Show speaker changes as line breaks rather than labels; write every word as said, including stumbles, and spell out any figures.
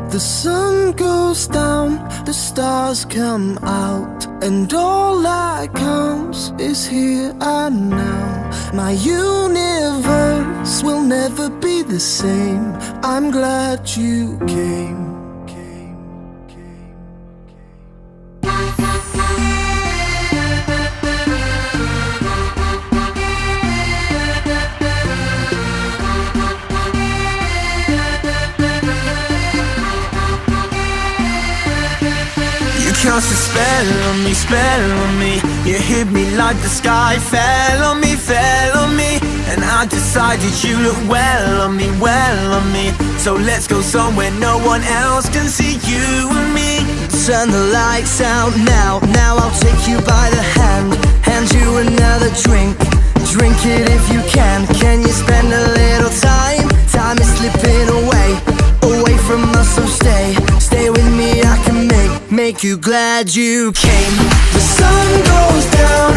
The sun goes down, the stars come out, and all that counts is here and now. My universe will never be the same. I'm glad you came.
Cast a spell on me, spell on me. You hit me like the sky fell on me, fell on me. And I decided you look well on me, well on me. So let's go somewhere no one else can see you and me.
Turn the lights out now, now I'll take you by the hand, hand you another drink. Drink it if you can. Can you spend a little time? Time is slipping away, away from us, so stay. Stay with me, I can make, make you glad you came.
The sun goes down,